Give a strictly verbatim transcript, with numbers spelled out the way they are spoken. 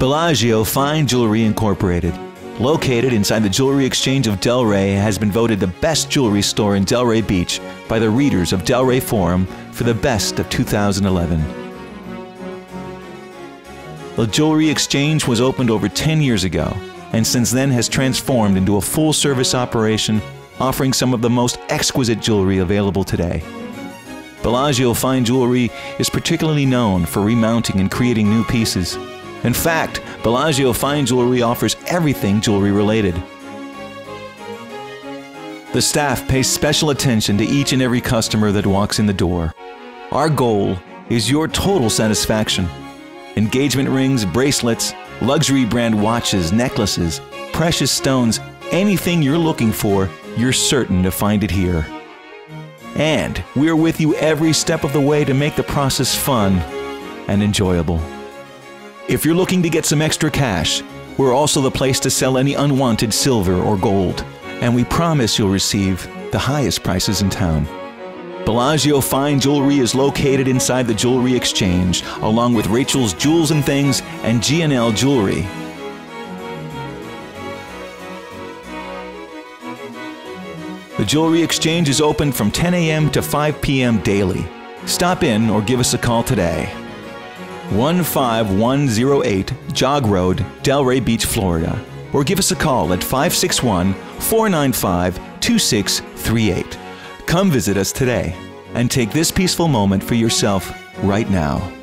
Bellagio Fine Jewelry Incorporated, located inside the Jewelry Exchange of Delray, has been voted the best jewelry store in Delray Beach by the readers of Delray Forum for the best of two thousand eleven. The Jewelry Exchange was opened over ten years ago, and since then has transformed into a full-service operation offering some of the most exquisite jewelry available today. Bellagio Fine Jewelry is particularly known for remounting and creating new pieces. In fact, Bellagio Fine Jewelry offers everything jewelry related. The staff pays special attention to each and every customer that walks in the door. Our goal is your total satisfaction. Engagement rings, bracelets, luxury brand watches, necklaces, precious stones, anything you're looking for, you're certain to find it here. And we're with you every step of the way to make the process fun and enjoyable. If you're looking to get some extra cash, we're also the place to sell any unwanted silver or gold, and we promise you'll receive the highest prices in town. Bellagio Fine Jewelry is located inside the Jewelry Exchange, along with Rachel's Jewels and Things and G and L Jewelry. The Jewelry Exchange is open from ten A M to five P M daily. Stop in or give us a call today. one five one zero eight Jog Road, Delray Beach, Florida. Or give us a call at five six one, four nine five, two six three eight. Come visit us today and take this peaceful moment for yourself right now.